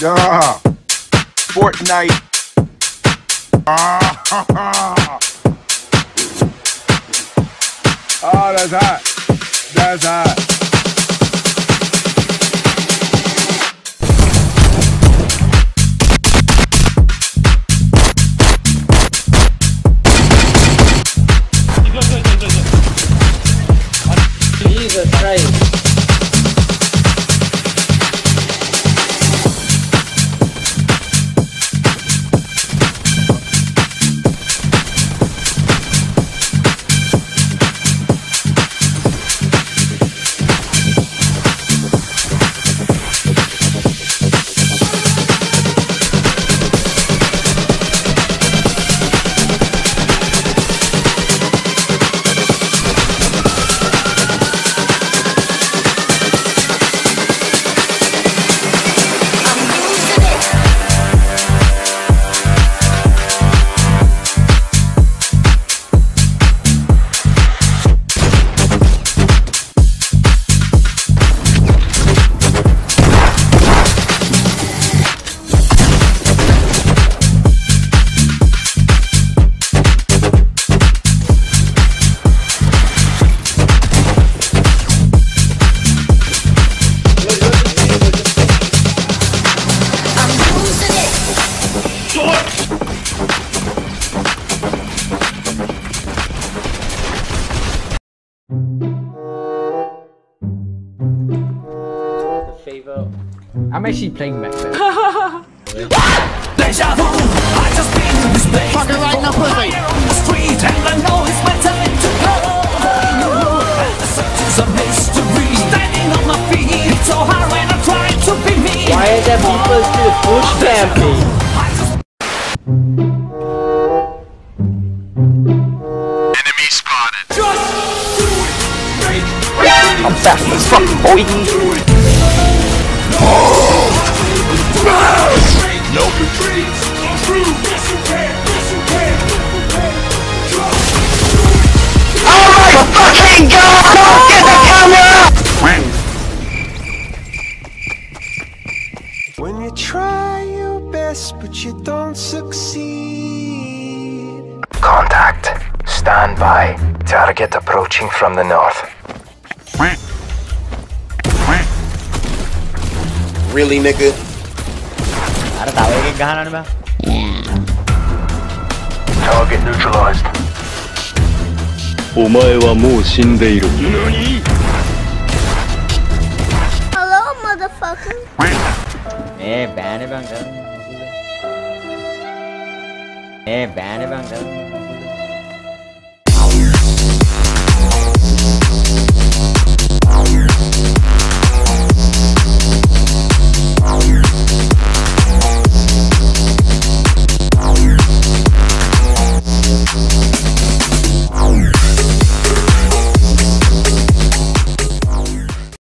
Fortnite. Oh, that's hot. That's hot. Jesus Christ. I'm actually playing back there. Fucking right now, pussy. Why are there people still push camping? Enemy spotted. I'm fast as fuck, boy. No retreat. Oh my fucking god! Get the camera! When you try your best but you don't succeed. Contact. Stand by. Target approaching from the north. Really, nigga? Ada tahu ya kahanan ba? Target neutralized. お前はもう死んでいる。何? Hello, motherfucker. Ban bang. Ban bang.